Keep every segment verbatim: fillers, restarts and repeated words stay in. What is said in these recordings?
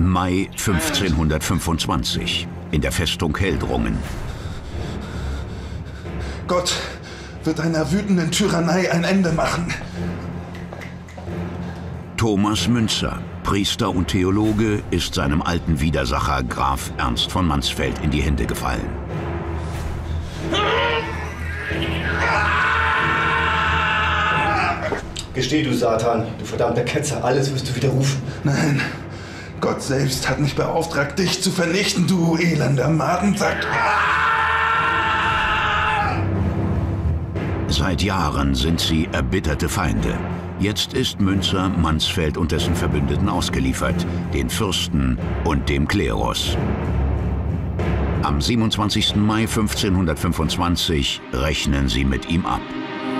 Mai fünfzehnhundertfünfundzwanzig, in der Festung Heldrungen. Gott wird einer wütenden Tyrannei ein Ende machen. Thomas Müntzer, Priester und Theologe, ist seinem alten Widersacher Graf Ernst von Mansfeld in die Hände gefallen. Gesteh, du Satan, du verdammter Ketzer, alles wirst du widerrufen. Nein, Gott selbst hat mich beauftragt, dich zu vernichten, du elender Madensack. Seit Jahren sind sie erbitterte Feinde. Jetzt ist Müntzer Mansfeld und dessen Verbündeten ausgeliefert, den Fürsten und dem Klerus. Am siebenundzwanzigsten Mai fünfzehnhundertfünfundzwanzig rechnen sie mit ihm ab.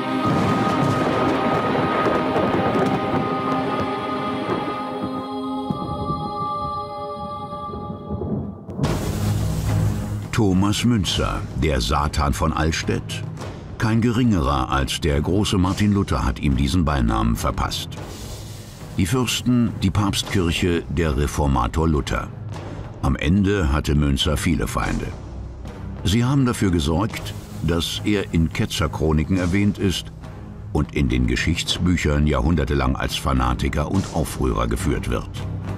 Thomas Müntzer, der Satan von Allstedt? Kein geringerer als der große Martin Luther hat ihm diesen Beinamen verpasst. Die Fürsten, die Papstkirche, der Reformator Luther. Am Ende hatte Müntzer viele Feinde. Sie haben dafür gesorgt, dass er in Ketzerchroniken erwähnt ist und in den Geschichtsbüchern jahrhundertelang als Fanatiker und Aufrührer geführt wird.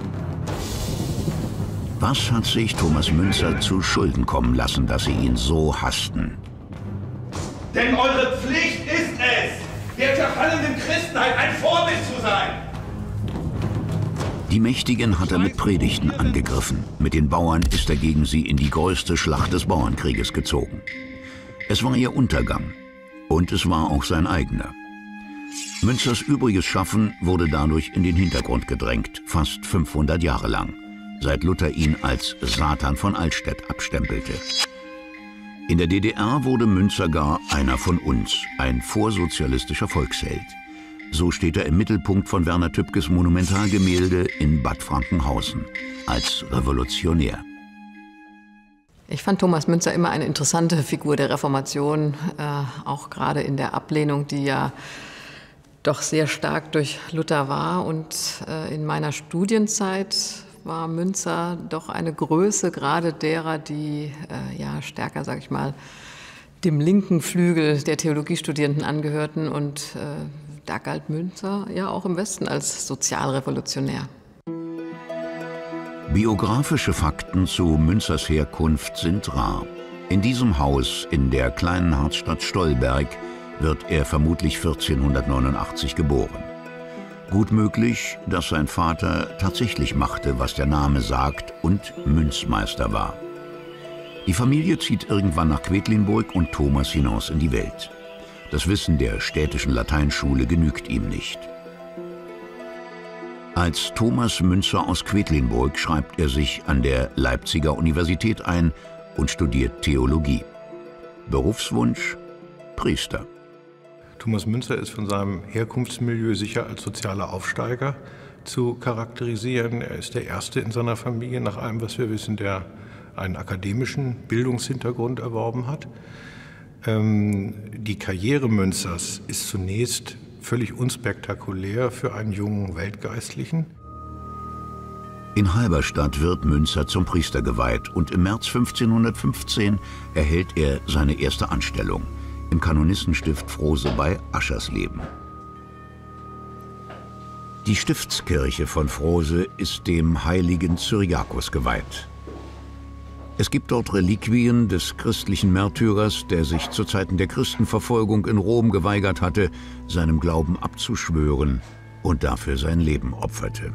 Was hat sich Thomas Müntzer zu Schulden kommen lassen, dass sie ihn so hassten? Denn eure Pflicht ist es, der zerfallenen Christenheit ein Vorbild zu sein. Die Mächtigen hat er mit Predigten angegriffen. Mit den Bauern ist er gegen sie in die größte Schlacht des Bauernkrieges gezogen. Es war ihr Untergang. Und es war auch sein eigener. Müntzers übriges Schaffen wurde dadurch in den Hintergrund gedrängt, fast fünfhundert Jahre lang, seit Luther ihn als Satan von Allstedt abstempelte. In der D D R wurde Müntzer gar einer von uns, ein vorsozialistischer Volksheld. So steht er im Mittelpunkt von Werner Tübkes Monumentalgemälde in Bad Frankenhausen, als Revolutionär. Ich fand Thomas Müntzer immer eine interessante Figur der Reformation, äh, auch gerade in der Ablehnung, die ja doch sehr stark durch Luther war. Und äh, in meiner Studienzeit war Müntzer doch eine Größe, gerade derer, die äh, ja stärker, sag ich mal, dem linken Flügel der Theologiestudierenden angehörten. Und äh, da galt Müntzer ja auch im Westen als sozialrevolutionär. Biografische Fakten zu Müntzers Herkunft sind rar. In diesem Haus in der kleinen Harzstadt Stolberg wird er vermutlich vierzehnhundertneunundachtzig geboren. Gut möglich, dass sein Vater tatsächlich machte, was der Name sagt, und Münzmeister war. Die Familie zieht irgendwann nach Quedlinburg und Thomas hinaus in die Welt. Das Wissen der städtischen Lateinschule genügt ihm nicht. Als Thomas Müntzer aus Quedlinburg schreibt er sich an der Leipziger Universität ein und studiert Theologie. Berufswunsch: Priester. Thomas Müntzer ist von seinem Herkunftsmilieu sicher als sozialer Aufsteiger zu charakterisieren. Er ist der Erste in seiner Familie, nach allem, was wir wissen, der einen akademischen Bildungshintergrund erworben hat. Ähm, die Karriere Müntzers ist zunächst völlig unspektakulär für einen jungen Weltgeistlichen. In Halberstadt wird Müntzer zum Priester geweiht und im März fünfzehnhundertfünfzehn erhält er seine erste Anstellung im Kanonistenstift Frose bei Aschersleben. Die Stiftskirche von Frose ist dem heiligen Cyriakus geweiht. Es gibt dort Reliquien des christlichen Märtyrers, der sich zu Zeiten der Christenverfolgung in Rom geweigert hatte, seinem Glauben abzuschwören und dafür sein Leben opferte.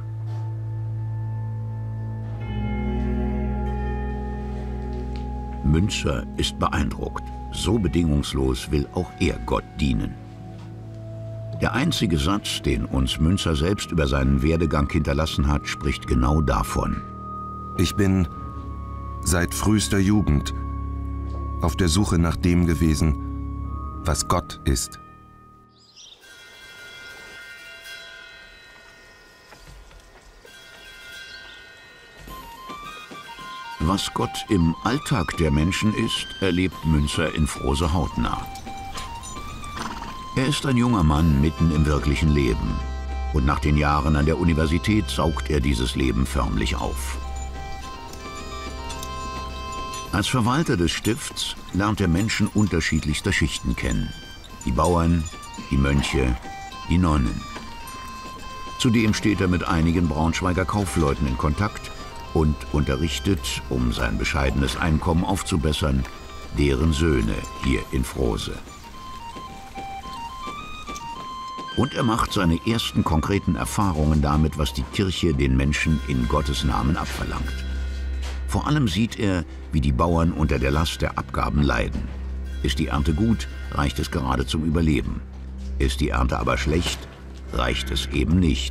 Müntzer ist beeindruckt. So bedingungslos will auch er Gott dienen. Der einzige Satz, den uns Müntzer selbst über seinen Werdegang hinterlassen hat, spricht genau davon. Ich bin seit frühester Jugend auf der Suche nach dem gewesen, was Gott ist. Was Gott im Alltag der Menschen ist, erlebt Müntzer in Frose hautnah. Er ist ein junger Mann mitten im wirklichen Leben. Und nach den Jahren an der Universität saugt er dieses Leben förmlich auf. Als Verwalter des Stifts lernt er Menschen unterschiedlichster Schichten kennen. Die Bauern, die Mönche, die Nonnen. Zudem steht er mit einigen Braunschweiger Kaufleuten in Kontakt und unterrichtet, um sein bescheidenes Einkommen aufzubessern, deren Söhne hier in Frose. Und er macht seine ersten konkreten Erfahrungen damit, was die Kirche den Menschen in Gottes Namen abverlangt. Vor allem sieht er, wie die Bauern unter der Last der Abgaben leiden. Ist die Ernte gut, reicht es gerade zum Überleben. Ist die Ernte aber schlecht, reicht es eben nicht.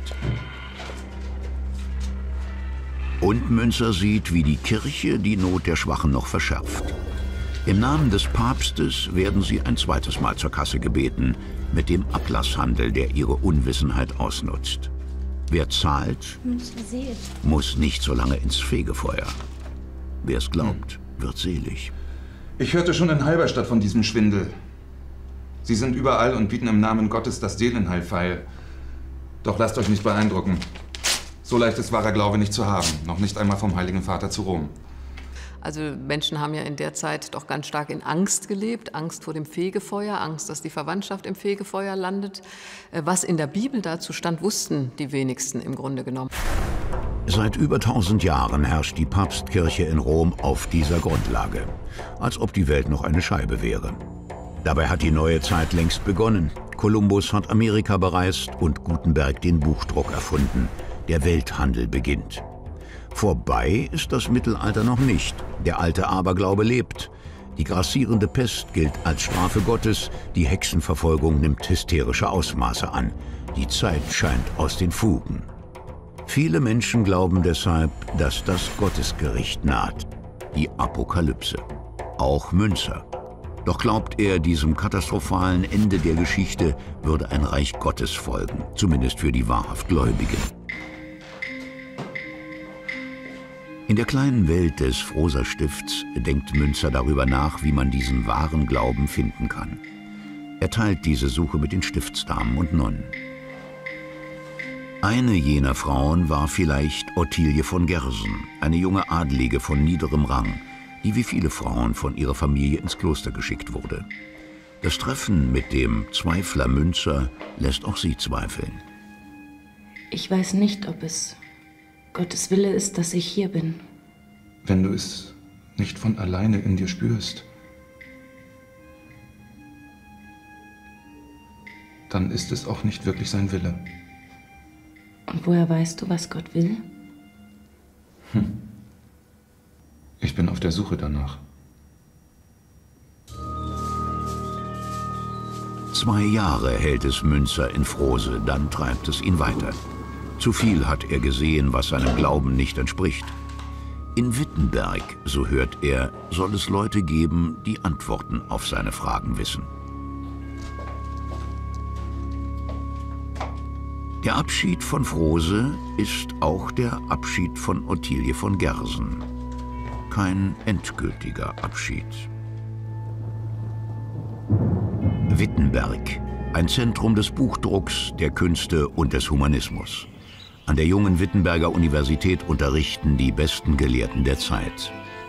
Und Münzer sieht, wie die Kirche die Not der Schwachen noch verschärft. Im Namen des Papstes werden sie ein zweites Mal zur Kasse gebeten, mit dem Ablasshandel, der ihre Unwissenheit ausnutzt. Wer zahlt, muss nicht so lange ins Fegefeuer. Wer es glaubt, wird selig. Ich hörte schon in Halberstadt von diesem Schwindel. Sie sind überall und bieten im Namen Gottes das Seelenheil feil. Doch lasst euch nicht beeindrucken. So leicht ist wahrer Glaube nicht zu haben, noch nicht einmal vom Heiligen Vater zu Rom. Also Menschen haben ja in der Zeit doch ganz stark in Angst gelebt, Angst vor dem Fegefeuer, Angst, dass die Verwandtschaft im Fegefeuer landet. Was in der Bibel dazu stand, wussten die wenigsten im Grunde genommen. Seit über tausend Jahren herrscht die Papstkirche in Rom auf dieser Grundlage, als ob die Welt noch eine Scheibe wäre. Dabei hat die neue Zeit längst begonnen. Kolumbus hat Amerika bereist und Gutenberg den Buchdruck erfunden. Der Welthandel beginnt. Vorbei ist das Mittelalter noch nicht. Der alte Aberglaube lebt. Die grassierende Pest gilt als Strafe Gottes. Die Hexenverfolgung nimmt hysterische Ausmaße an. Die Zeit scheint aus den Fugen. Viele Menschen glauben deshalb, dass das Gottesgericht naht. Die Apokalypse. Auch Münzer. Doch glaubt er, diesem katastrophalen Ende der Geschichte würde ein Reich Gottes folgen. Zumindest für die wahrhaft Gläubigen. In der kleinen Welt des Froser Stifts denkt Münzer darüber nach, wie man diesen wahren Glauben finden kann. Er teilt diese Suche mit den Stiftsdamen und Nonnen. Eine jener Frauen war vielleicht Ottilie von Gersen, eine junge Adlige von niederem Rang, die wie viele Frauen von ihrer Familie ins Kloster geschickt wurde. Das Treffen mit dem Zweifler Münzer lässt auch sie zweifeln. Ich weiß nicht, ob es Gottes Wille ist, dass ich hier bin. Wenn du es nicht von alleine in dir spürst, dann ist es auch nicht wirklich sein Wille. Und woher weißt du, was Gott will? Hm. Ich bin auf der Suche danach. Zwei Jahre hält es Münzer in Frose, dann treibt es ihn weiter. Zu viel hat er gesehen, was seinem Glauben nicht entspricht. In Wittenberg, so hört er, soll es Leute geben, die Antworten auf seine Fragen wissen. Der Abschied von Frose ist auch der Abschied von Ottilie von Gersen. Kein endgültiger Abschied. Wittenberg, ein Zentrum des Buchdrucks, der Künste und des Humanismus. An der jungen Wittenberger Universität unterrichten die besten Gelehrten der Zeit.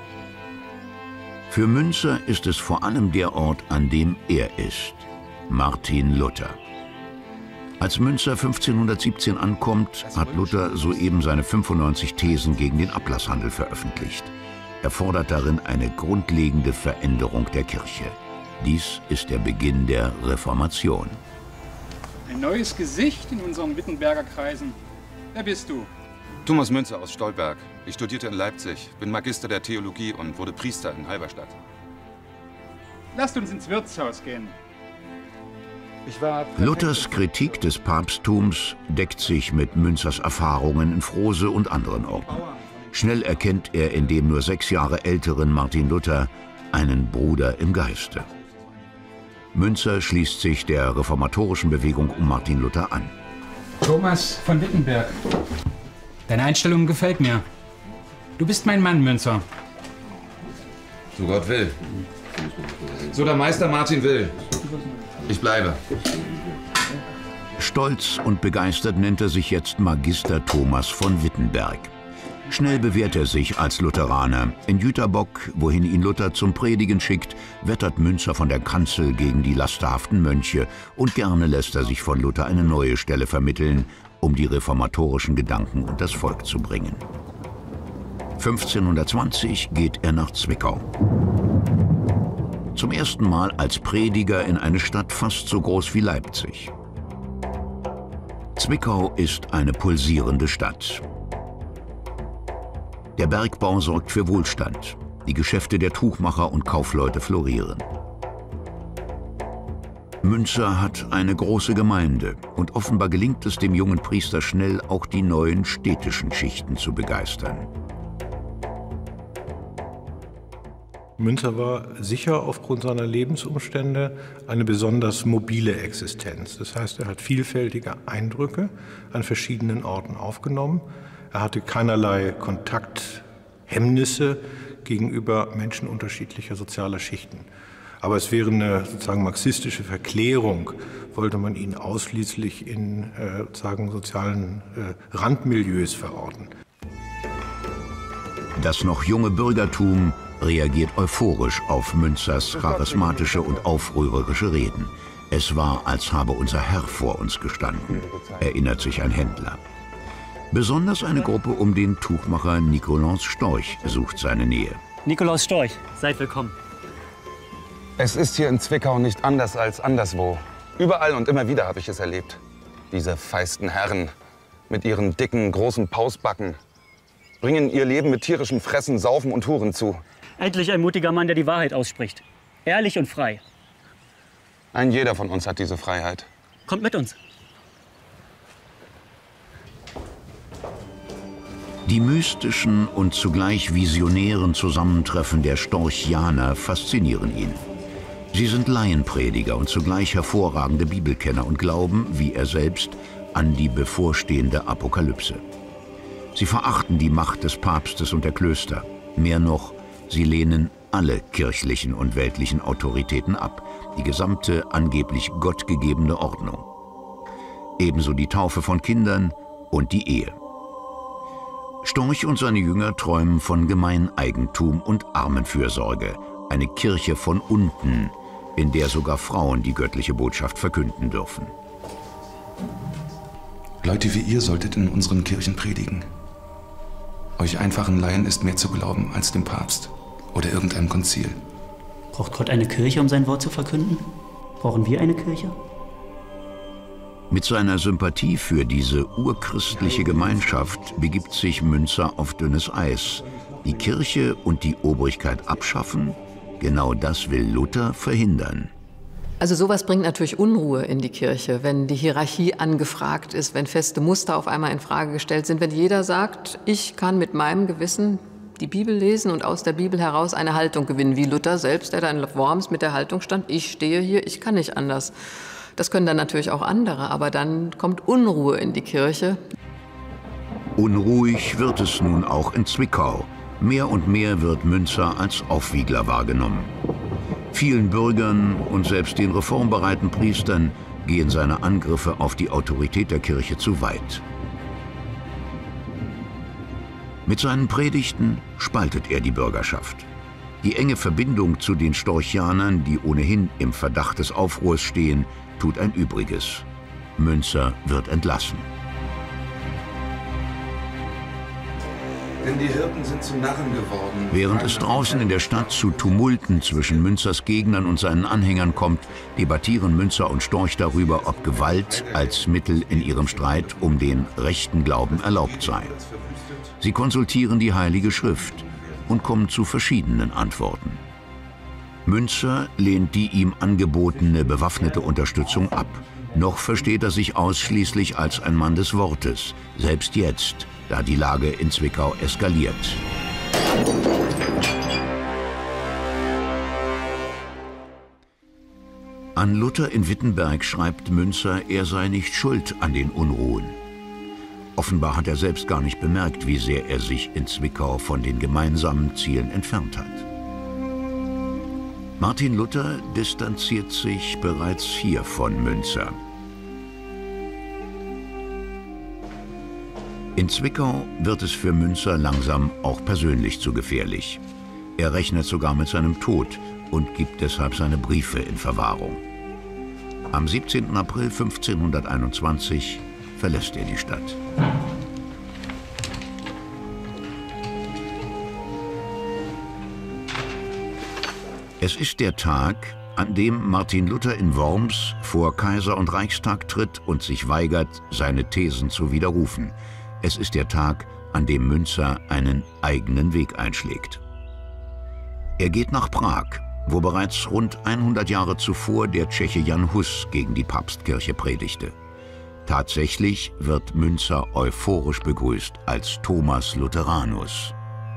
Für Münzer ist es vor allem der Ort, an dem er ist, Martin Luther. Als Münzer fünfzehnhundertsiebzehn ankommt, hat Luther soeben seine fünfundneunzig Thesen gegen den Ablasshandel veröffentlicht. Er fordert darin eine grundlegende Veränderung der Kirche. Dies ist der Beginn der Reformation. Ein neues Gesicht in unseren Wittenberger Kreisen. Wer bist du? Thomas Münzer aus Stolberg. Ich studierte in Leipzig, bin Magister der Theologie und wurde Priester in Halberstadt. Lasst uns ins Wirtshaus gehen. Ich war Luthers Kritik des Papsttums deckt sich mit Münzers Erfahrungen in Frose und anderen Orten. Schnell erkennt er in dem nur sechs Jahre älteren Martin Luther einen Bruder im Geiste. Münzer schließt sich der reformatorischen Bewegung um Martin Luther an. Thomas von Wittenberg. Deine Einstellung gefällt mir. Du bist mein Mann, Münzer. So Gott will. So der Meister Martin will. Ich bleibe. Stolz und begeistert nennt er sich jetzt Magister Thomas von Wittenberg. Schnell bewährt er sich als Lutheraner. In Jüterbock, wohin ihn Luther zum Predigen schickt, wettert Münzer von der Kanzel gegen die lasterhaften Mönche und gerne lässt er sich von Luther eine neue Stelle vermitteln, um die reformatorischen Gedanken unter das Volk zu bringen. fünfzehnhundertzwanzig geht er nach Zwickau. Zum ersten Mal als Prediger in eine Stadt fast so groß wie Leipzig. Zwickau ist eine pulsierende Stadt. Der Bergbau sorgt für Wohlstand. Die Geschäfte der Tuchmacher und Kaufleute florieren. Münzer hat eine große Gemeinde und offenbar gelingt es dem jungen Priester schnell, auch die neuen städtischen Schichten zu begeistern. Münzer war sicher aufgrund seiner Lebensumstände eine besonders mobile Existenz. Das heißt, er hat vielfältige Eindrücke an verschiedenen Orten aufgenommen. Er hatte keinerlei Kontakthemmnisse gegenüber Menschen unterschiedlicher sozialer Schichten. Aber es wäre eine sozusagen marxistische Verklärung, wollte man ihn ausschließlich in äh, sozusagen sozialen äh, Randmilieus verorten. Das noch junge Bürgertum reagiert euphorisch auf Münzers charismatische und aufrührerische Reden. Es war, als habe unser Herr vor uns gestanden, erinnert sich ein Händler. Besonders eine Gruppe um den Tuchmacher Nikolaus Storch sucht seine Nähe. Nikolaus Storch, seid willkommen. Es ist hier in Zwickau nicht anders als anderswo. Überall und immer wieder habe ich es erlebt. Diese feisten Herren mit ihren dicken, großen Pausbacken bringen ihr Leben mit tierischem Fressen, Saufen und Huren zu. Endlich ein mutiger Mann, der die Wahrheit ausspricht. Ehrlich und frei. Ein jeder von uns hat diese Freiheit. Kommt mit uns. Die mystischen und zugleich visionären Zusammentreffen der Storchianer faszinieren ihn. Sie sind Laienprediger und zugleich hervorragende Bibelkenner und glauben, wie er selbst, an die bevorstehende Apokalypse. Sie verachten die Macht des Papstes und der Klöster. Mehr noch, sie lehnen alle kirchlichen und weltlichen Autoritäten ab, die gesamte angeblich gottgegebene Ordnung. Ebenso die Taufe von Kindern und die Ehe. Storch und seine Jünger träumen von Gemeineigentum und Armenfürsorge, eine Kirche von unten, in der sogar Frauen die göttliche Botschaft verkünden dürfen. Leute wie ihr solltet in unseren Kirchen predigen. Euch einfachen Laien ist mehr zu glauben als dem Papst oder irgendeinem Konzil. Braucht Gott eine Kirche, um sein Wort zu verkünden? Brauchen wir eine Kirche? Mit seiner Sympathie für diese urchristliche Gemeinschaft begibt sich Münzer auf dünnes Eis. Die Kirche und die Obrigkeit abschaffen? Genau das will Luther verhindern. Also sowas bringt natürlich Unruhe in die Kirche, wenn die Hierarchie angefragt ist, wenn feste Muster auf einmal in Frage gestellt sind, wenn jeder sagt, ich kann mit meinem Gewissen die Bibel lesen und aus der Bibel heraus eine Haltung gewinnen, wie Luther selbst, der da in Worms mit der Haltung stand, ich stehe hier, ich kann nicht anders. Das können dann natürlich auch andere, aber dann kommt Unruhe in die Kirche. Unruhig wird es nun auch in Zwickau. Mehr und mehr wird Münzer als Aufwiegler wahrgenommen. Vielen Bürgern und selbst den reformbereiten Priestern gehen seine Angriffe auf die Autorität der Kirche zu weit. Mit seinen Predigten spaltet er die Bürgerschaft. Die enge Verbindung zu den Storchianern, die ohnehin im Verdacht des Aufruhrs stehen, tut ein Übriges. Münzer wird entlassen. Denn die Hirten sind zu Narren geworden. Während es draußen in der Stadt zu Tumulten zwischen Münzers Gegnern und seinen Anhängern kommt, debattieren Münzer und Storch darüber, ob Gewalt als Mittel in ihrem Streit um den rechten Glauben erlaubt sei. Sie konsultieren die Heilige Schrift und kommen zu verschiedenen Antworten. Münzer lehnt die ihm angebotene bewaffnete Unterstützung ab. Noch versteht er sich ausschließlich als ein Mann des Wortes, selbst jetzt, da die Lage in Zwickau eskaliert. An Luther in Wittenberg schreibt Münzer, er sei nicht schuld an den Unruhen. Offenbar hat er selbst gar nicht bemerkt, wie sehr er sich in Zwickau von den gemeinsamen Zielen entfernt hat. Martin Luther distanziert sich bereits hier von Münzer. In Zwickau wird es für Münzer langsam auch persönlich zu gefährlich. Er rechnet sogar mit seinem Tod und gibt deshalb seine Briefe in Verwahrung. Am siebzehnten April fünfzehnhunderteinundzwanzig verlässt er die Stadt. Es ist der Tag, an dem Martin Luther in Worms vor Kaiser und Reichstag tritt und sich weigert, seine Thesen zu widerrufen. Es ist der Tag, an dem Münzer einen eigenen Weg einschlägt. Er geht nach Prag, wo bereits rund hundert Jahre zuvor der Tscheche Jan Hus gegen die Papstkirche predigte. Tatsächlich wird Münzer euphorisch begrüßt als Thomas Lutheranus.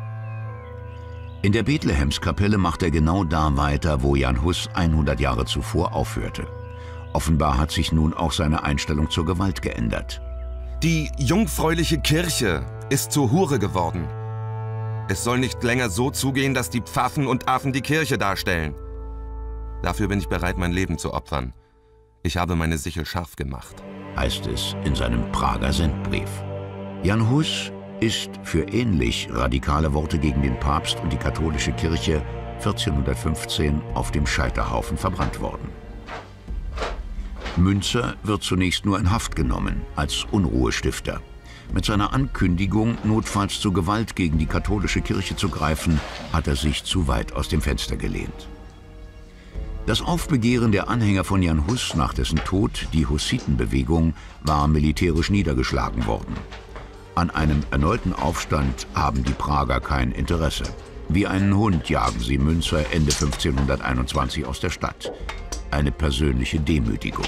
In der Bethlehemskapelle macht er genau da weiter, wo Jan Hus hundert Jahre zuvor aufhörte. Offenbar hat sich nun auch seine Einstellung zur Gewalt geändert. Die jungfräuliche Kirche ist zur Hure geworden. Es soll nicht länger so zugehen, dass die Pfaffen und Affen die Kirche darstellen. Dafür bin ich bereit, mein Leben zu opfern. Ich habe meine Sichel scharf gemacht, heißt es in seinem Prager Sendbrief. Jan Hus ist für ähnlich radikale Worte gegen den Papst und die katholische Kirche vierzehnhundertfünfzehn auf dem Scheiterhaufen verbrannt worden. Münzer wird zunächst nur in Haft genommen, als Unruhestifter. Mit seiner Ankündigung, notfalls zu Gewalt gegen die katholische Kirche zu greifen, hat er sich zu weit aus dem Fenster gelehnt. Das Aufbegehren der Anhänger von Jan Hus nach dessen Tod, die Hussitenbewegung, war militärisch niedergeschlagen worden. An einem erneuten Aufstand haben die Prager kein Interesse. Wie einen Hund jagen sie Münzer Ende fünfzehnhunderteinundzwanzig aus der Stadt. Eine persönliche Demütigung.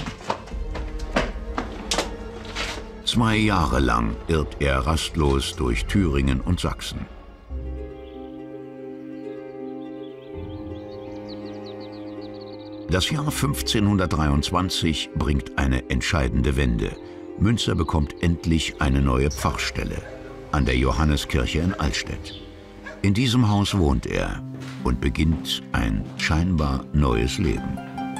Zwei Jahre lang irrt er rastlos durch Thüringen und Sachsen. Das Jahr fünfzehnhundertdreiundzwanzig bringt eine entscheidende Wende. Münzer bekommt endlich eine neue Pfarrstelle an der Johanneskirche in Altstädt. In diesem Haus wohnt er und beginnt ein scheinbar neues Leben.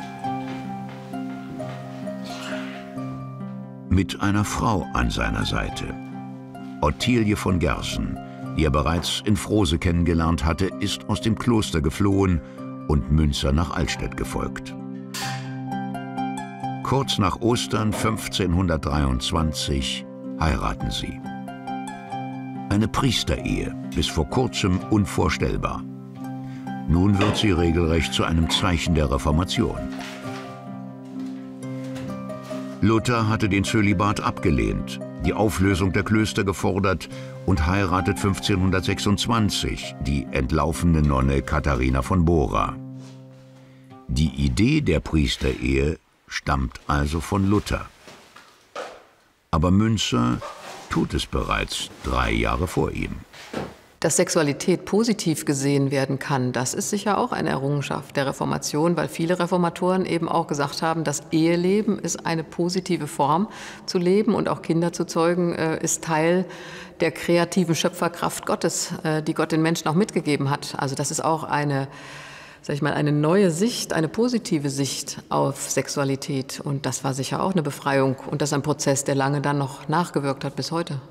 Mit einer Frau an seiner Seite. Ottilie von Gersen, die er bereits in Frose kennengelernt hatte, ist aus dem Kloster geflohen und Münzer nach Altstädt gefolgt. Kurz nach Ostern fünfzehnhundertdreiundzwanzig heiraten sie. Eine Priesterehe, bis vor kurzem unvorstellbar. Nun wird sie regelrecht zu einem Zeichen der Reformation. Luther hatte den Zölibat abgelehnt, die Auflösung der Klöster gefordert und heiratet fünfzehnhundertsechsundzwanzig die entlaufene Nonne Katharina von Bora. Die Idee der Priesterehe stammt also von Luther. Aber Münzer tut es bereits drei Jahre vor ihm. Dass Sexualität positiv gesehen werden kann, das ist sicher auch eine Errungenschaft der Reformation, weil viele Reformatoren eben auch gesagt haben, das Eheleben ist eine positive Form zu leben und auch Kinder zu zeugen ist Teil der kreativen Schöpferkraft Gottes, die Gott den Menschen auch mitgegeben hat. Also das ist auch eine, sag ich mal, eine neue Sicht, eine positive Sicht auf Sexualität. Und das war sicher auch eine Befreiung und das ist ein Prozess, der lange dann noch nachgewirkt hat bis heute.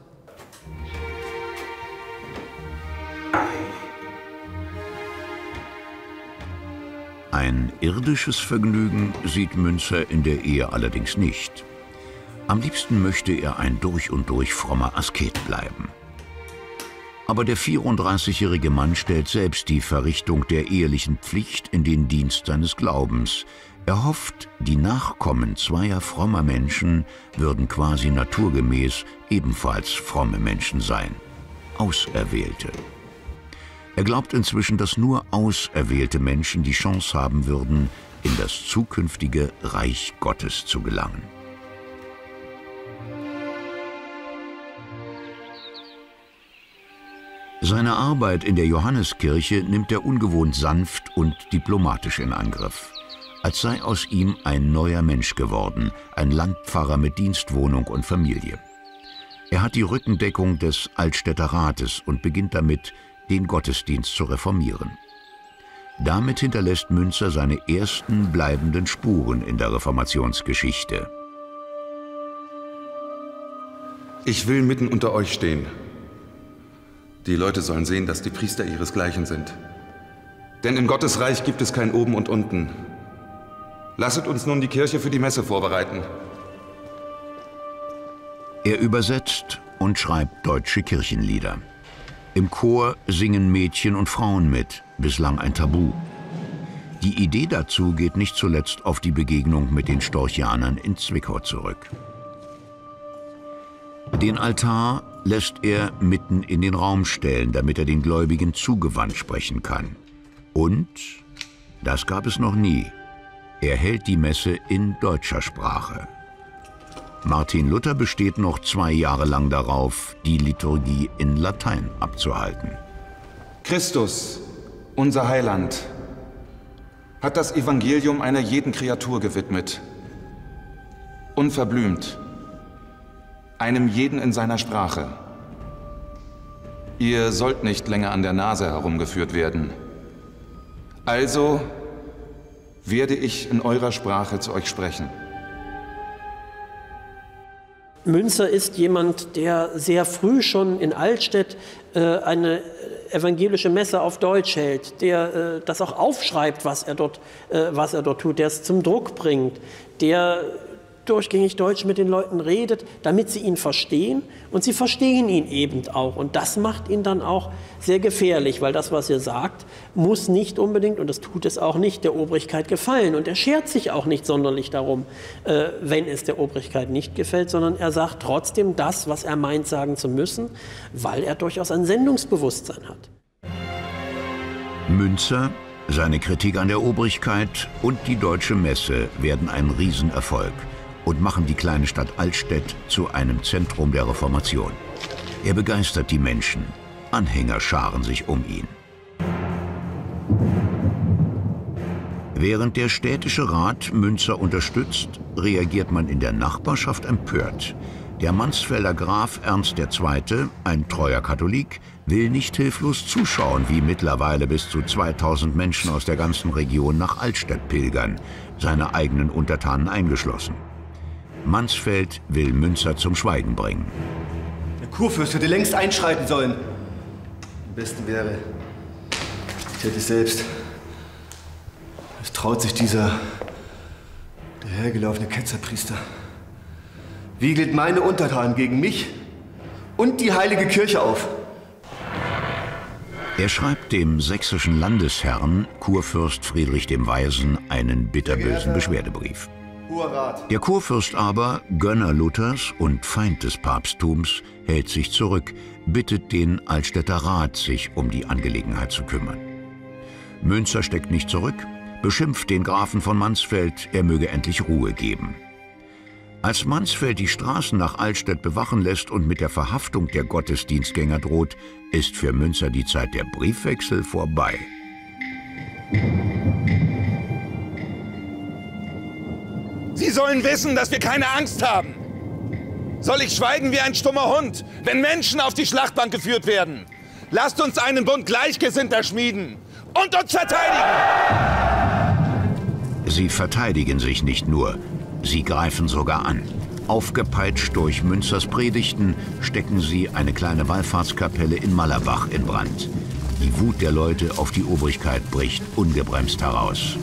Ein irdisches Vergnügen sieht Münzer in der Ehe allerdings nicht. Am liebsten möchte er ein durch und durch frommer Asket bleiben. Aber der vierunddreißigjährige Mann stellt selbst die Verrichtung der ehelichen Pflicht in den Dienst seines Glaubens. Er hofft, die Nachkommen zweier frommer Menschen würden quasi naturgemäß ebenfalls fromme Menschen sein. Auserwählte. Er glaubt inzwischen, dass nur auserwählte Menschen die Chance haben würden, in das zukünftige Reich Gottes zu gelangen. Seine Arbeit in der Johanneskirche nimmt er ungewohnt sanft und diplomatisch in Angriff. Als sei aus ihm ein neuer Mensch geworden, ein Landpfarrer mit Dienstwohnung und Familie. Er hat die Rückendeckung des Altstädter Rates und beginnt damit, den Gottesdienst zu reformieren. Damit hinterlässt Münzer seine ersten bleibenden Spuren in der Reformationsgeschichte. Ich will mitten unter euch stehen. Die Leute sollen sehen, dass die Priester ihresgleichen sind. Denn in Gottes Reich gibt es kein Oben und Unten. Lasset uns nun die Kirche für die Messe vorbereiten. Er übersetzt und schreibt deutsche Kirchenlieder. Im Chor singen Mädchen und Frauen mit, bislang ein Tabu. Die Idee dazu geht nicht zuletzt auf die Begegnung mit den Storchianern in Zwickau zurück. Den Altar lässt er mitten in den Raum stellen, damit er den Gläubigen zugewandt sprechen kann. Und, das gab es noch nie, er hält die Messe in deutscher Sprache. Martin Luther besteht noch zwei Jahre lang darauf, die Liturgie in Latein abzuhalten. Christus, unser Heiland, hat das Evangelium einer jeden Kreatur gewidmet. Unverblümt. Einem jeden in seiner Sprache. Ihr sollt nicht länger an der Nase herumgeführt werden. Also werde ich in eurer Sprache zu euch sprechen. Münzer ist jemand, der sehr früh schon in Altstädt äh, eine evangelische Messe auf Deutsch hält, der äh, das auch aufschreibt, was er dort, äh, was er dort tut, der es zum Druck bringt, der durchgängig Deutsch mit den Leuten redet, damit sie ihn verstehen, und sie verstehen ihn eben auch. Und das macht ihn dann auch sehr gefährlich, weil das, was er sagt, muss nicht unbedingt, und das tut es auch nicht, der Obrigkeit gefallen. Und er schert sich auch nicht sonderlich darum, äh, wenn es der Obrigkeit nicht gefällt, sondern er sagt trotzdem das, was er meint sagen zu müssen, weil er durchaus ein Sendungsbewusstsein hat. Münzer, seine Kritik an der Obrigkeit und die deutsche Messe werden ein Riesenerfolg und machen die kleine Stadt Altstädt zu einem Zentrum der Reformation. Er begeistert die Menschen. Anhänger scharen sich um ihn. Während der städtische Rat Münzer unterstützt, reagiert man in der Nachbarschaft empört. Der Mansfelder Graf Ernst der Zweite., ein treuer Katholik, will nicht hilflos zuschauen, wie mittlerweile bis zu zweitausend Menschen aus der ganzen Region nach Altstädt pilgern, seine eigenen Untertanen eingeschlossen. Mansfeld will Münzer zum Schweigen bringen. Der Kurfürst hätte längst einschreiten sollen. Am besten wäre, ich hätte es selbst. Es traut sich dieser dahergelaufene Ketzerpriester. Wiegelt meine Untertanen gegen mich und die heilige Kirche auf. Er schreibt dem sächsischen Landesherrn, Kurfürst Friedrich dem Weisen, einen bitterbösen Beschwerdebrief. Der Kurfürst aber, Gönner Luthers und Feind des Papsttums, hält sich zurück, bittet den Altstädter Rat, sich um die Angelegenheit zu kümmern. Münzer steckt nicht zurück, beschimpft den Grafen von Mansfeld, er möge endlich Ruhe geben. Als Mansfeld die Straßen nach Altstädt bewachen lässt und mit der Verhaftung der Gottesdienstgänger droht, ist für Münzer die Zeit der Briefwechsel vorbei. Sie sollen wissen, dass wir keine Angst haben. Soll ich schweigen wie ein stummer Hund, wenn Menschen auf die Schlachtbank geführt werden? Lasst uns einen Bund Gleichgesinnter schmieden und uns verteidigen! Sie verteidigen sich nicht nur, sie greifen sogar an. Aufgepeitscht durch Münzers Predigten stecken sie eine kleine Wallfahrtskapelle in Mallerbach in Brand. Die Wut der Leute auf die Obrigkeit bricht ungebremst heraus.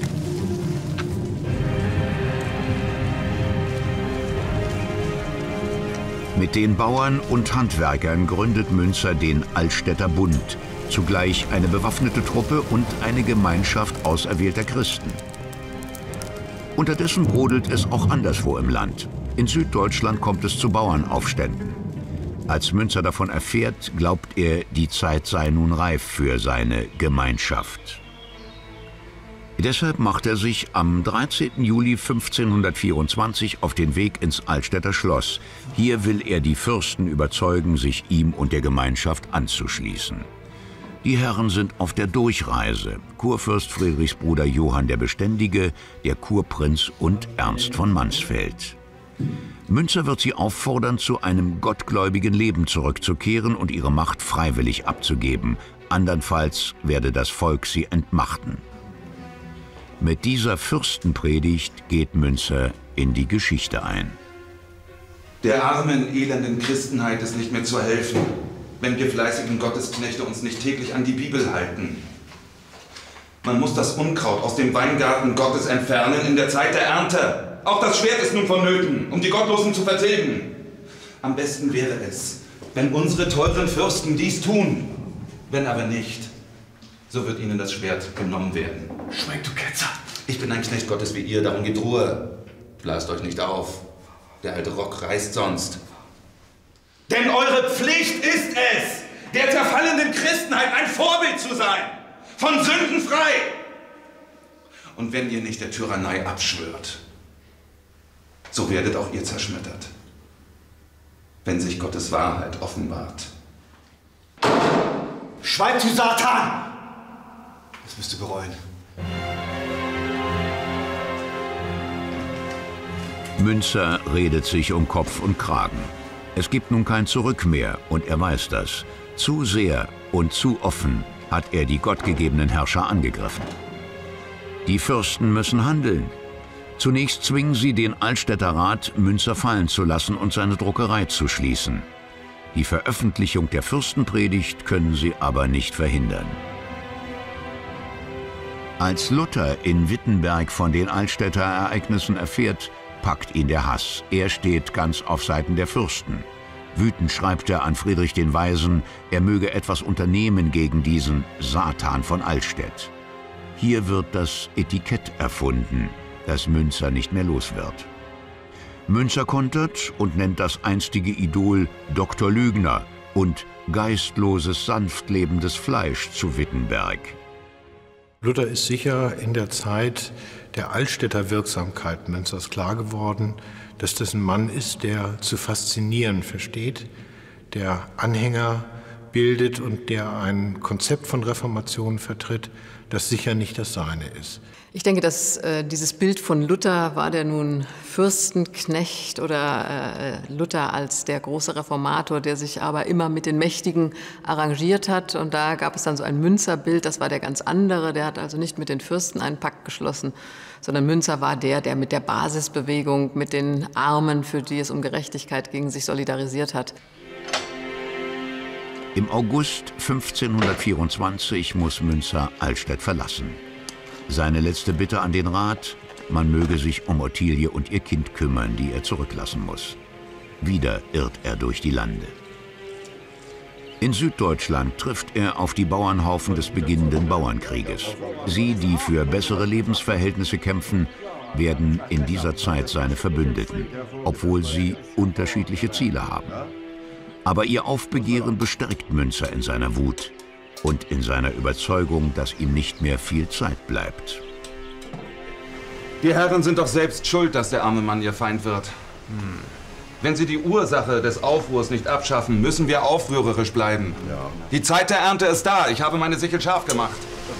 Mit den Bauern und Handwerkern gründet Münzer den Altstädter Bund, zugleich eine bewaffnete Truppe und eine Gemeinschaft auserwählter Christen. Unterdessen brodelt es auch anderswo im Land. In Süddeutschland kommt es zu Bauernaufständen. Als Münzer davon erfährt, glaubt er, die Zeit sei nun reif für seine Gemeinschaft. Deshalb macht er sich am dreizehnten Juli fünfzehnhundertvierundzwanzig auf den Weg ins Altstädter Schloss. Hier will er die Fürsten überzeugen, sich ihm und der Gemeinschaft anzuschließen. Die Herren sind auf der Durchreise. Kurfürst Friedrichs Bruder Johann der Beständige, der Kurprinz und Ernst von Mansfeld. Münzer wird sie auffordern, zu einem gottgläubigen Leben zurückzukehren und ihre Macht freiwillig abzugeben. Andernfalls werde das Volk sie entmachten. Mit dieser Fürstenpredigt geht Münzer in die Geschichte ein. Der armen, elenden Christenheit ist nicht mehr zu helfen, wenn wir fleißigen Gottesknechte uns nicht täglich an die Bibel halten. Man muss das Unkraut aus dem Weingarten Gottes entfernen in der Zeit der Ernte. Auch das Schwert ist nun vonnöten, um die Gottlosen zu vertilgen. Am besten wäre es, wenn unsere teuren Fürsten dies tun. Wenn aber nicht, so wird ihnen das Schwert genommen werden. Schweig, du Ketzer! Ich bin ein Knecht Gottes wie ihr, darum gebt Ruhe. Blast euch nicht auf. Der alte Rock reißt sonst. Denn eure Pflicht ist es, der zerfallenden Christenheit ein Vorbild zu sein. Von Sünden frei. Und wenn ihr nicht der Tyrannei abschwört, so werdet auch ihr zerschmettert, wenn sich Gottes Wahrheit offenbart. Schweig, du Satan! Das wirst du bereuen. Münzer redet sich um Kopf und Kragen. Es gibt nun kein Zurück mehr und er weiß das. Zu sehr und zu offen hat er die gottgegebenen Herrscher angegriffen. Die Fürsten müssen handeln. Zunächst zwingen sie den Altstädter Rat, Münzer fallen zu lassen und seine Druckerei zu schließen. Die Veröffentlichung der Fürstenpredigt können sie aber nicht verhindern. Als Luther in Wittenberg von den Altstädter Ereignissen erfährt, packt ihn der Hass. Er steht ganz auf Seiten der Fürsten. Wütend schreibt er an Friedrich den Weisen, er möge etwas unternehmen gegen diesen Satan von Altstädt. Hier wird das Etikett erfunden, das Münzer nicht mehr los wird. Münzer kontert und nennt das einstige Idol Doktor Lügner und geistloses, sanftlebendes Fleisch zu Wittenberg. Luther ist sicher in der Zeit der Altstädter Wirksamkeit Münzers klar geworden, dass das ein Mann ist, der zu faszinieren versteht, der Anhänger bildet und der ein Konzept von Reformation vertritt, das sicher nicht das seine ist. Ich denke, dass äh, dieses Bild von Luther, war der nun Fürstenknecht oder äh, Luther als der große Reformator, der sich aber immer mit den Mächtigen arrangiert hat. Und da gab es dann so ein Münzerbild, das war der ganz andere. Der hat also nicht mit den Fürsten einen Pakt geschlossen, sondern Münzer war der, der mit der Basisbewegung, mit den Armen, für die es um Gerechtigkeit ging, sich solidarisiert hat. Im August fünfzehnhundertvierundzwanzig muss Münzer Altstädt verlassen. Seine letzte Bitte an den Rat, man möge sich um Ottilie und ihr Kind kümmern, die er zurücklassen muss. Wieder irrt er durch die Lande. In Süddeutschland trifft er auf die Bauernhaufen des beginnenden Bauernkrieges. Sie, die für bessere Lebensverhältnisse kämpfen, werden in dieser Zeit seine Verbündeten, obwohl sie unterschiedliche Ziele haben. Aber ihr Aufbegehren bestärkt Münzer in seiner Wut und in seiner Überzeugung, dass ihm nicht mehr viel Zeit bleibt. Die Herren sind doch selbst schuld, dass der arme Mann ihr Feind wird. Hm. Wenn sie die Ursache des Aufruhrs nicht abschaffen, müssen wir aufrührerisch bleiben. Ja. Die Zeit der Ernte ist da. Ich habe meine Sichel scharf gemacht.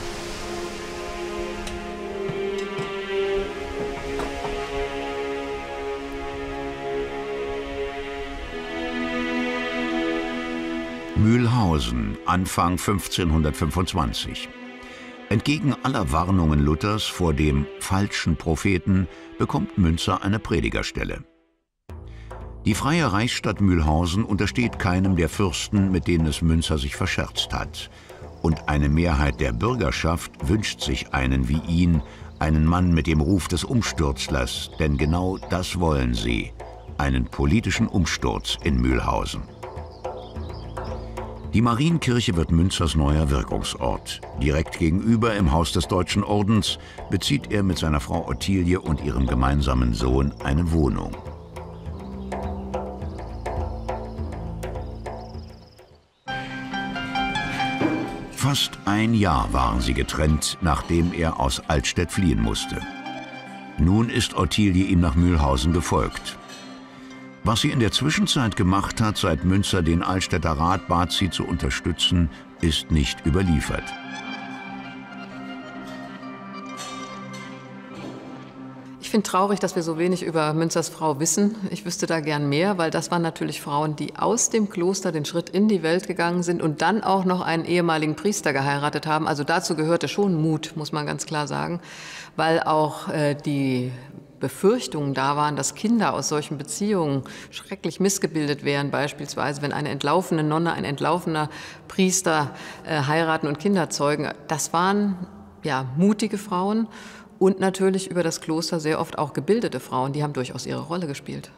Mühlhausen, Anfang fünfzehnhundertfünfundzwanzig. Entgegen aller Warnungen Luthers vor dem falschen Propheten bekommt Münzer eine Predigerstelle. Die freie Reichsstadt Mühlhausen untersteht keinem der Fürsten, mit denen es Münzer sich verscherzt hat. Und eine Mehrheit der Bürgerschaft wünscht sich einen wie ihn, einen Mann mit dem Ruf des Umstürzlers, denn genau das wollen sie, einen politischen Umsturz in Mühlhausen. Die Marienkirche wird Münzers neuer Wirkungsort. Direkt gegenüber im Haus des Deutschen Ordens bezieht er mit seiner Frau Ottilie und ihrem gemeinsamen Sohn eine Wohnung. Fast ein Jahr waren sie getrennt, nachdem er aus Altstädt fliehen musste. Nun ist Ottilie ihm nach Mühlhausen gefolgt. Was sie in der Zwischenzeit gemacht hat, seit Münzer den Altstädter Rat bat, sie zu unterstützen, ist nicht überliefert. Ich finde traurig, dass wir so wenig über Münzers Frau wissen. Ich wüsste da gern mehr, weil das waren natürlich Frauen, die aus dem Kloster den Schritt in die Welt gegangen sind und dann auch noch einen ehemaligen Priester geheiratet haben. Also dazu gehörte schon Mut, muss man ganz klar sagen, weil auch äh, die Befürchtungen da waren, dass Kinder aus solchen Beziehungen schrecklich missgebildet wären, beispielsweise wenn eine entlaufene Nonne, ein entlaufener Priester äh, heiraten und Kinder zeugen. Das waren ja mutige Frauen und natürlich über das Kloster sehr oft auch gebildete Frauen, die haben durchaus ihre Rolle gespielt.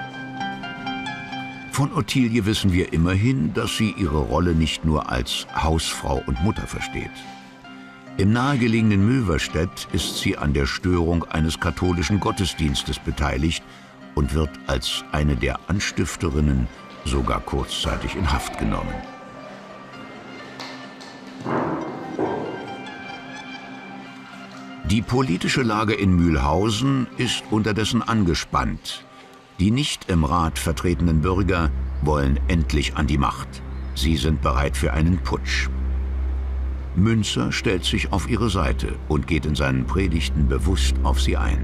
Von Ottilie wissen wir immerhin, dass sie ihre Rolle nicht nur als Hausfrau und Mutter versteht. Im nahegelegenen Mülverstedt ist sie an der Störung eines katholischen Gottesdienstes beteiligt und wird als eine der Anstifterinnen sogar kurzzeitig in Haft genommen. Die politische Lage in Mühlhausen ist unterdessen angespannt. Die nicht im Rat vertretenen Bürger wollen endlich an die Macht. Sie sind bereit für einen Putsch. Münzer stellt sich auf ihre Seite und geht in seinen Predigten bewusst auf sie ein.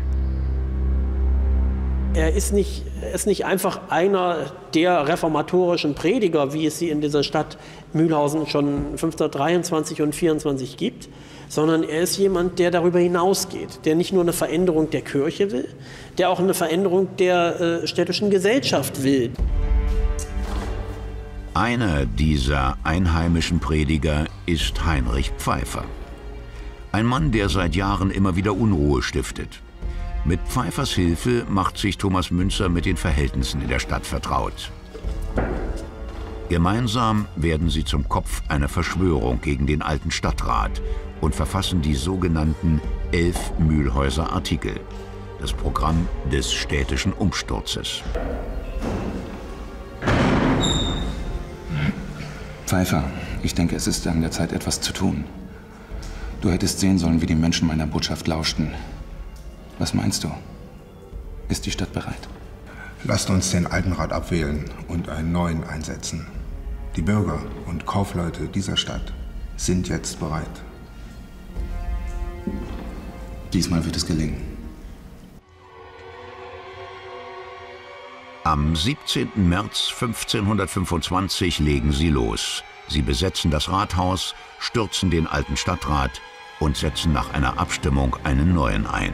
Er ist nicht, er ist nicht einfach einer der reformatorischen Prediger, wie es sie in dieser Stadt Mühlhausen schon fünfzehnhundertdreiundzwanzig und vierundzwanzig gibt, sondern er ist jemand, der darüber hinausgeht, der nicht nur eine Veränderung der Kirche will, der auch eine Veränderung der äh, städtischen Gesellschaft will. Einer dieser einheimischen Prediger ist Heinrich Pfeiffer. Ein Mann, der seit Jahren immer wieder Unruhe stiftet. Mit Pfeiffers Hilfe macht sich Thomas Münzer mit den Verhältnissen in der Stadt vertraut. Gemeinsam werden sie zum Kopf einer Verschwörung gegen den alten Stadtrat und verfassen die sogenannten Elf Mühlhäuser Artikel, das Programm des städtischen Umsturzes. Pfeiffer, ich denke, es ist an der Zeit, etwas zu tun. Du hättest sehen sollen, wie die Menschen meiner Botschaft lauschten. Was meinst du? Ist die Stadt bereit? Lasst uns den alten Rat abwählen und einen neuen einsetzen. Die Bürger und Kaufleute dieser Stadt sind jetzt bereit. Diesmal wird es gelingen. Am siebzehnten März fünfzehnhundertfünfundzwanzig legen sie los. Sie besetzen das Rathaus, stürzen den alten Stadtrat und setzen nach einer Abstimmung einen neuen ein.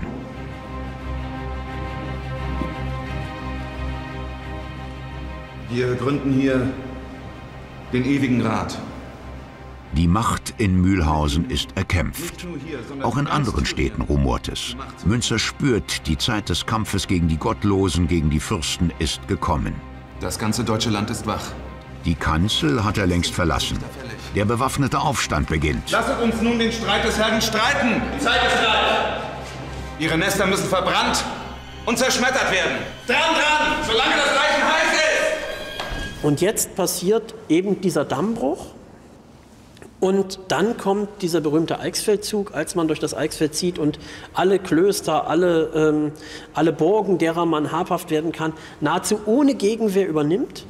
Wir gründen hier den ewigen Rat. Die Macht in Mühlhausen ist erkämpft. Auch in anderen Städten rumort es. Münzer spürt, die Zeit des Kampfes gegen die Gottlosen, gegen die Fürsten ist gekommen. Das ganze deutsche Land ist wach. Die Kanzel hat er längst verlassen. Der bewaffnete Aufstand beginnt. Lasset uns nun den Streit des Herrn streiten! Die Zeit ist reif! Ihre Nester müssen verbrannt und zerschmettert werden. Dran, dran, solange das Reichen heiß ist! Und jetzt passiert eben dieser Dammbruch. Und dann kommt dieser berühmte Eichsfeldzug, als man durch das Eichsfeld zieht und alle Klöster, alle, ähm, alle Burgen, derer man habhaft werden kann, nahezu ohne Gegenwehr übernimmt.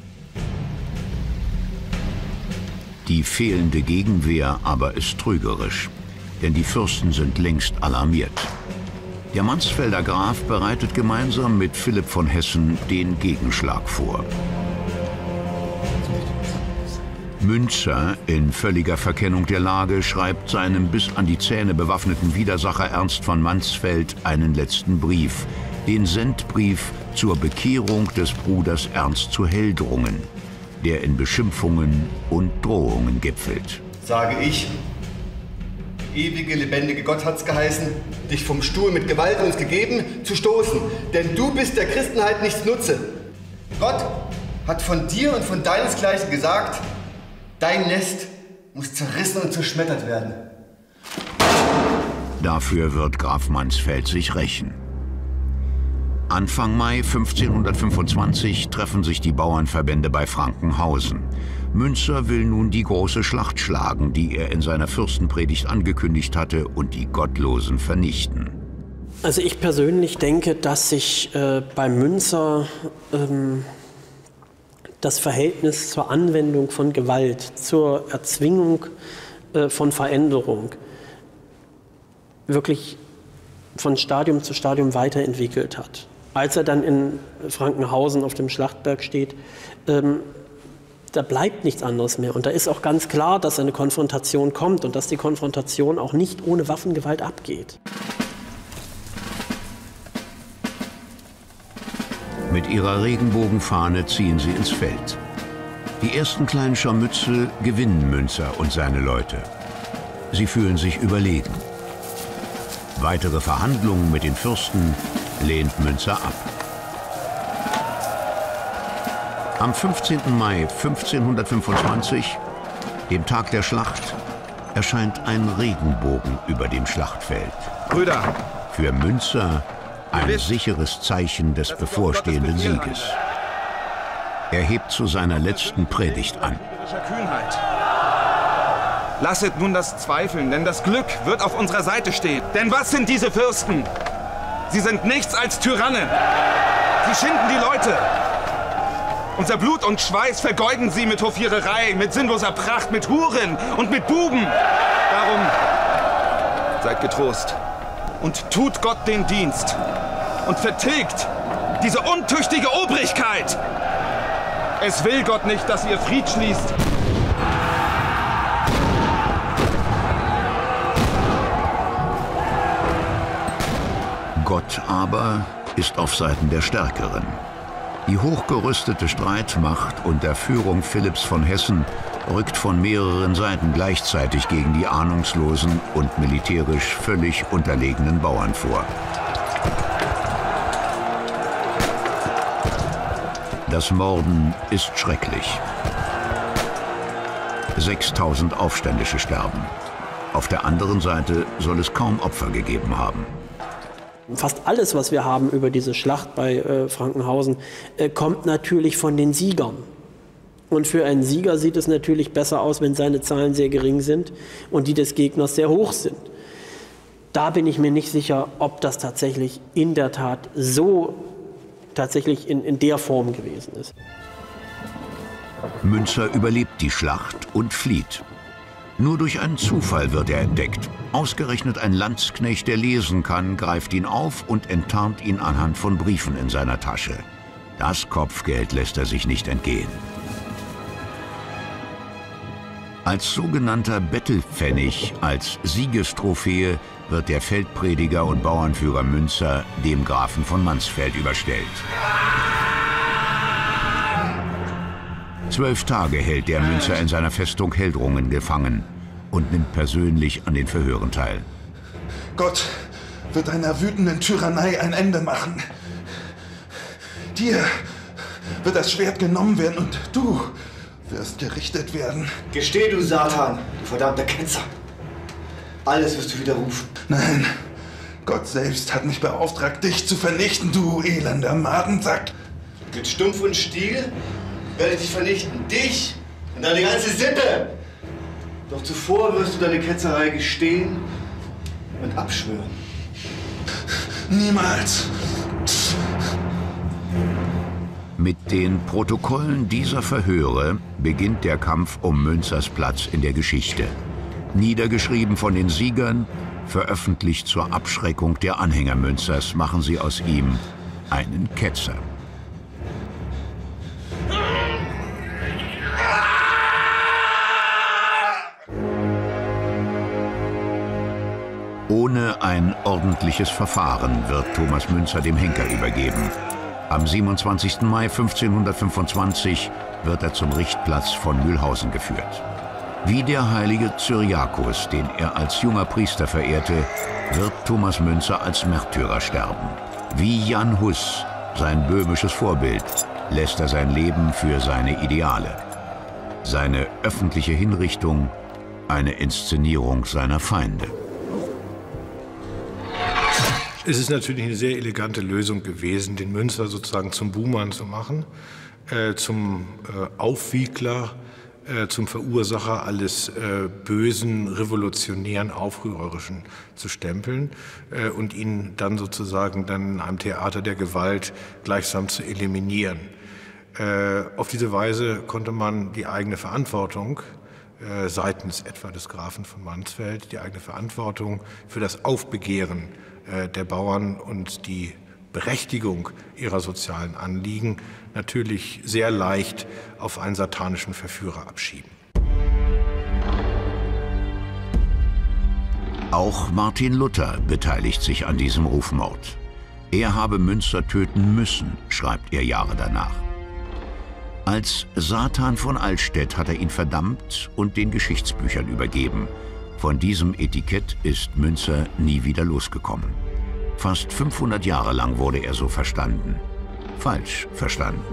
Die fehlende Gegenwehr aber ist trügerisch, denn die Fürsten sind längst alarmiert. Der Mansfelder Graf bereitet gemeinsam mit Philipp von Hessen den Gegenschlag vor. Münzer, in völliger Verkennung der Lage, schreibt seinem bis an die Zähne bewaffneten Widersacher Ernst von Mansfeld einen letzten Brief, den Sendbrief zur Bekehrung des Bruders Ernst zu Heldrungen, der in Beschimpfungen und Drohungen gipfelt. Sage ich, ewige, lebendige Gott hat's geheißen, dich vom Stuhl mit Gewalt uns gegeben, zu stoßen, denn du bist der Christenheit nichts Nutze. Gott hat von dir und von deinesgleichen gesagt, dein Nest muss zerrissen und zerschmettert werden. Dafür wird Graf Mansfeld sich rächen. Anfang Mai fünfzehnhundertfünfundzwanzig treffen sich die Bauernverbände bei Frankenhausen. Münzer will nun die große Schlacht schlagen, die er in seiner Fürstenpredigt angekündigt hatte, und die Gottlosen vernichten. Also ich persönlich denke, dass sich äh, bei Münzer ähm, das Verhältnis zur Anwendung von Gewalt, zur Erzwingung äh, von Veränderung wirklich von Stadium zu Stadium weiterentwickelt hat. Als er dann in Frankenhausen auf dem Schlachtberg steht, ähm, da bleibt nichts anderes mehr. Und da ist auch ganz klar, dass eine Konfrontation kommt und dass die Konfrontation auch nicht ohne Waffengewalt abgeht. Mit ihrer Regenbogenfahne ziehen sie ins Feld. Die ersten kleinen Scharmützel gewinnen Münzer und seine Leute. Sie fühlen sich überlegen. Weitere Verhandlungen mit den Fürsten lehnt Münzer ab. Am fünfzehnten Mai fünfzehnhundertfünfundzwanzig, dem Tag der Schlacht, erscheint ein Regenbogen über dem Schlachtfeld. Brüder! Für Münzer ein sicheres Zeichen des bevorstehenden Sieges. Er hebt zu seiner letzten Predigt an. Kühnheit. Lasset nun das Zweifeln, denn das Glück wird auf unserer Seite stehen. Denn was sind diese Fürsten? Sie sind nichts als Tyrannen. Sie schinden die Leute. Unser Blut und Schweiß vergeuden sie mit Hofiererei, mit sinnloser Pracht, mit Huren und mit Buben. Darum seid getrost und tut Gott den Dienst und vertilgt diese untüchtige Obrigkeit. Es will Gott nicht, dass ihr Fried schließt. Gott aber ist auf Seiten der Stärkeren. Die hochgerüstete Streitmacht unter Führung Philipps von Hessen rückt von mehreren Seiten gleichzeitig gegen die ahnungslosen und militärisch völlig unterlegenen Bauern vor. Das Morden ist schrecklich. sechstausend Aufständische sterben. Auf der anderen Seite soll es kaum Opfer gegeben haben. Fast alles, was wir haben über diese Schlacht bei äh, Frankenhausen, äh, kommt natürlich von den Siegern. Und für einen Sieger sieht es natürlich besser aus, wenn seine Zahlen sehr gering sind und die des Gegners sehr hoch sind. Da bin ich mir nicht sicher, ob das tatsächlich in der Tat so tatsächlich in, in der Form gewesen ist. Münzer überlebt die Schlacht und flieht. Nur durch einen Zufall wird er entdeckt. Ausgerechnet ein Landsknecht, der lesen kann, greift ihn auf und enttarnt ihn anhand von Briefen in seiner Tasche. Das Kopfgeld lässt er sich nicht entgehen. Als sogenannter Bettelpfennig, als Siegestrophäe, wird der Feldprediger und Bauernführer Münzer dem Grafen von Mansfeld überstellt. Zwölf Tage hält der Münzer in seiner Festung Heldrungen gefangen und nimmt persönlich an den Verhören teil. Gott wird deiner wütenden Tyrannei ein Ende machen. Dir wird das Schwert genommen werden und du wirst gerichtet werden. Gesteh, du Satan, du verdammter Ketzer. Alles wirst du widerrufen. Nein, Gott selbst hat mich beauftragt, dich zu vernichten, du elender Madensack. Mit Stumpf und Stiel werde ich dich vernichten. Dich und deine ganze Sippe. Doch zuvor wirst du deine Ketzerei gestehen und abschwören. Niemals. Mit den Protokollen dieser Verhöre beginnt der Kampf um Münzers Platz in der Geschichte. Niedergeschrieben von den Siegern, veröffentlicht zur Abschreckung der Anhänger Münzers, machen sie aus ihm einen Ketzer. Ohne ein ordentliches Verfahren wird Thomas Münzer dem Henker übergeben. Am siebenundzwanzigsten Mai fünfzehnhundertfünfundzwanzig wird er zum Richtplatz von Mühlhausen geführt. Wie der heilige Cyriakus, den er als junger Priester verehrte, wird Thomas Münzer als Märtyrer sterben. Wie Jan Hus, sein böhmisches Vorbild, lässt er sein Leben für seine Ideale. Seine öffentliche Hinrichtung, eine Inszenierung seiner Feinde. Es ist natürlich eine sehr elegante Lösung gewesen, den Münzer sozusagen zum Buhmann zu machen, äh, zum äh, Aufwiegler, äh, zum Verursacher alles äh, Bösen, Revolutionären, Aufrührerischen zu stempeln äh, und ihn dann sozusagen dann in einem Theater der Gewalt gleichsam zu eliminieren. Äh, auf diese Weise konnte man die eigene Verantwortung äh, seitens etwa des Grafen von Mansfeld, die eigene Verantwortung für das Aufbegehren der Bauern und die Berechtigung ihrer sozialen Anliegen natürlich sehr leicht auf einen satanischen Verführer abschieben. Auch Martin Luther beteiligt sich an diesem Rufmord. Er habe Münzer töten müssen, schreibt er Jahre danach. Als Satan von Altstädt hat er ihn verdammt und den Geschichtsbüchern übergeben. Von diesem Etikett ist Münzer nie wieder losgekommen. Fast fünfhundert Jahre lang wurde er so verstanden. Falsch verstanden.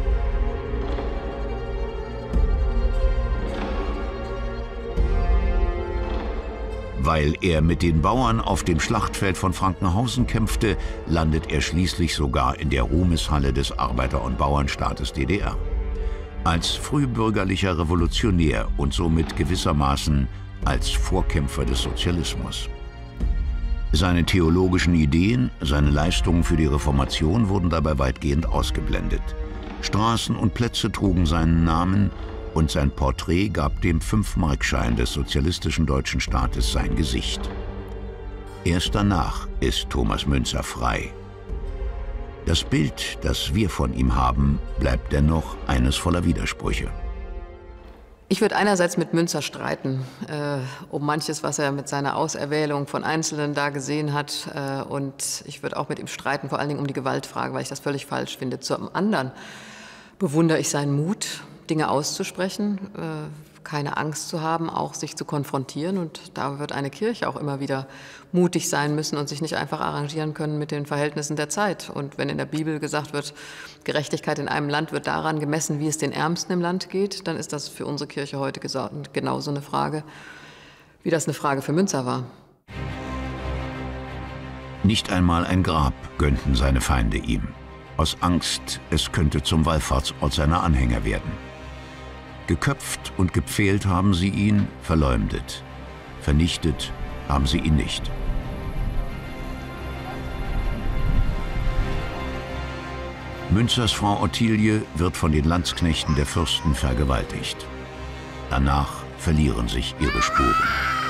Weil er mit den Bauern auf dem Schlachtfeld von Frankenhausen kämpfte, landet er schließlich sogar in der Ruhmeshalle des Arbeiter- und Bauernstaates D D R. Als frühbürgerlicher Revolutionär und somit gewissermaßen als Vorkämpfer des Sozialismus. Seine theologischen Ideen, seine Leistungen für die Reformation wurden dabei weitgehend ausgeblendet. Straßen und Plätze trugen seinen Namen und sein Porträt gab dem Fünf-Markschein des sozialistischen deutschen Staates sein Gesicht. Erst danach ist Thomas Münzer frei. Das Bild, das wir von ihm haben, bleibt dennoch eines voller Widersprüche. Ich würde einerseits mit Münzer streiten, äh, um manches, was er mit seiner Auserwählung von Einzelnen da gesehen hat. Äh, und ich würde auch mit ihm streiten, vor allen Dingen um die Gewaltfrage, weil ich das völlig falsch finde. Zum anderen bewundere ich seinen Mut, Dinge auszusprechen, äh, keine Angst zu haben, auch sich zu konfrontieren. Und da wird eine Kirche auch immer wieder mutig sein müssen und sich nicht einfach arrangieren können mit den Verhältnissen der Zeit. Und wenn in der Bibel gesagt wird, Gerechtigkeit in einem Land wird daran gemessen, wie es den Ärmsten im Land geht, dann ist das für unsere Kirche heute genauso eine Frage, wie das eine Frage für Münzer war. Nicht einmal ein Grab gönnten seine Feinde ihm, aus Angst, es könnte zum Wallfahrtsort seiner Anhänger werden. Geköpft und gepfählt haben sie ihn, verleumdet. Vernichtet haben sie ihn nicht. Münzers Frau Ottilie wird von den Landsknechten der Fürsten vergewaltigt. Danach verlieren sich ihre Spuren.